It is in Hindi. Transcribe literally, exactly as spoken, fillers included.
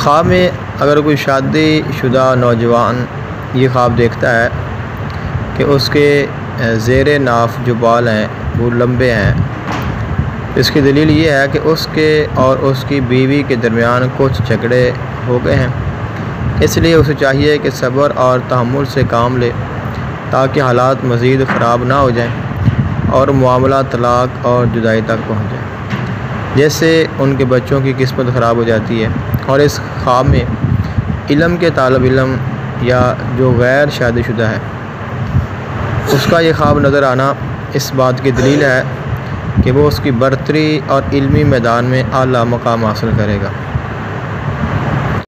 ख्वाब में अगर कोई शादीशुदा नौजवान ये ख्वाब देखता है कि उसके ज़ेरे नाफ जो बाल हैं वो लंबे हैं, इसकी दलील ये है कि उसके और उसकी बीवी के दरमियान कुछ झगड़े हो गए हैं। इसलिए उसे चाहिए कि सब्र और तहम्मुल से काम ले ताकि हालात मज़ीद ख़राब ना हो जाएं और मामला तलाक़ और जुदाई तक पहुँच जाए, जैसे उनके बच्चों की किस्मत ख़राब हो जाती है। और इस ख्वाब में इल्म के तालिब इल्म या जो गैर शादीशुदा है उसका ये ख्वाब नज़र आना इस बात की दलील है कि वो उसकी बरतरी और इल्मी मैदान में आला मकाम हासिल करेगा।